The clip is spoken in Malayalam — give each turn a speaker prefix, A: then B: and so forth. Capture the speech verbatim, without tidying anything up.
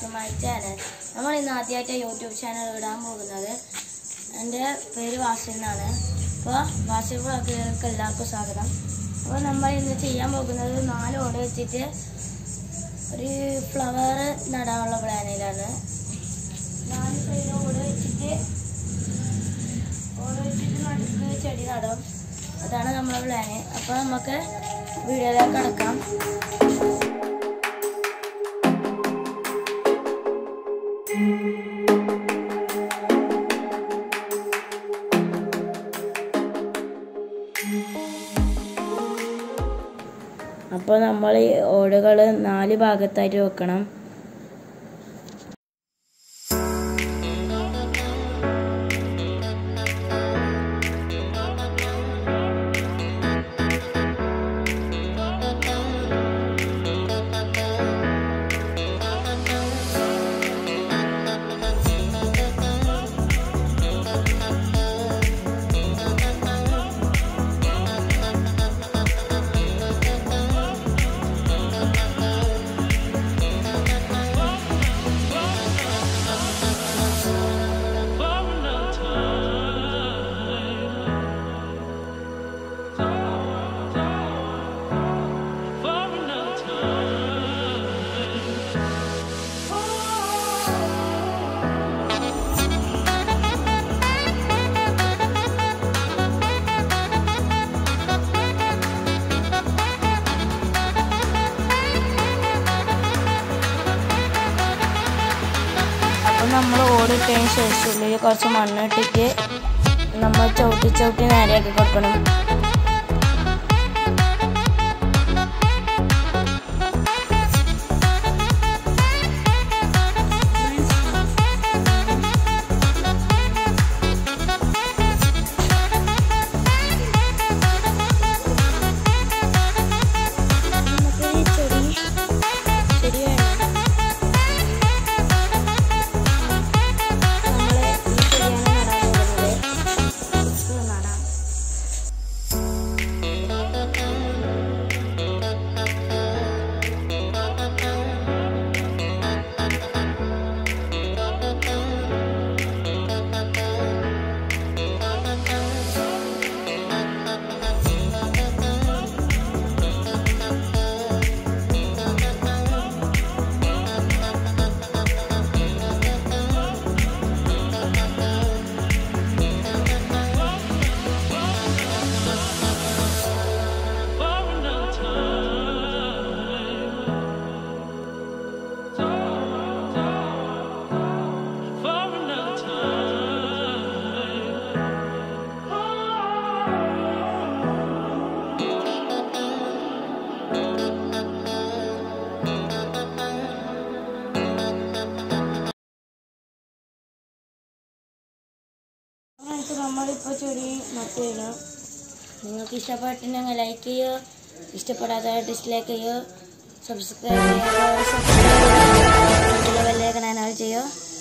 A: to my channel. നമ്മൾ ഇന്ന് ആദ്യമായിട്ട് യൂട്യൂബ് ചാനൽ ഇടാൻ പോകുന്നത് എൻ്റെ പേര് വാസിനാണ്. അപ്പോൾ വാസി വ്ളോഗുകൾക്ക് എല്ലാവർക്കും സ്വാഗതം. അപ്പോൾ നമ്മൾ ഇന്ന് ചെയ്യാൻ പോകുന്നത് നാല് ഓട് വെച്ചിട്ട് ഒരു ഫ്ലവർ നടാനുള്ള പ്ലാനിലാണ്. നാല് സൈഡ് ഓട് വെച്ചിട്ട് ഓട് വെച്ചിട്ട് നടുക്ക് ചെടി നടും. അതാണ് നമ്മളെ പ്ലാന്. അപ്പോൾ നമുക്ക് വീഡിയോയിലേക്ക് കടക്കാം. അപ്പോൾ നമ്മൾ ഈ ഓടുകൾ നാല് ഭാഗത്തായിട്ട് വെക്കണം. നമ്മൾ ഓടിട്ടതിന് ശേഷം ഉള്ളിൽ കുറച്ച് മണ്ണിട്ടിട്ട് നമ്മൾ ചവിട്ടി ചവിട്ടി നേരെയാക്കി കൊടുക്കണം. നമ്മളിപ്പോൾ ചെടി നട്ടു കഴിഞ്ഞു. നിങ്ങൾക്ക് ഇഷ്ടപ്പെട്ടിട്ടുണ്ടെങ്കിൽ ലൈക്ക് ചെയ്യുക, ഇഷ്ടപ്പെടാത്ത ഡിസ്ലൈക്ക് ചെയ്യുക, സബ്സ്ക്രൈബ് ചെയ്യുക, ബെല്ലൈക്കൺ എനേബിൾ ചെയ്യുക.